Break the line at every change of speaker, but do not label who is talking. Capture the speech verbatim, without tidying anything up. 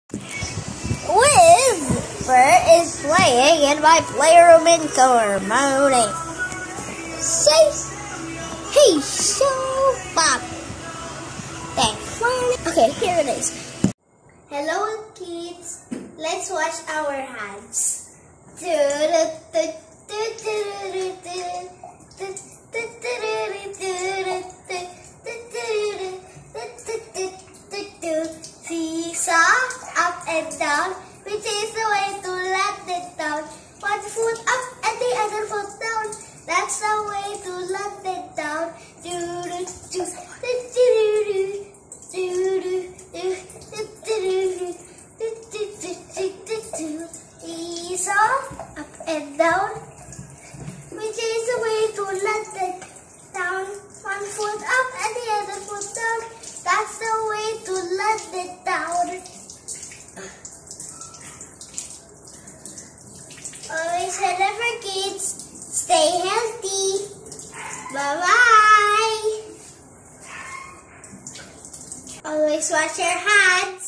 Whisper is playing in my playroom in color mode. Say, hey, so Bob. Thanks. Okay, here it is. Hello, kids. Let's wash our hands. Seesaw, up and down, which is the way to let it down. One foot up and the other foot down. That's the way to let it down. Seesaw, up and down, which is the way to let it down. One foot up and the other foot down. That's the way to let it down. Always remember, kids, stay healthy. Bye-bye. Always wash your hands.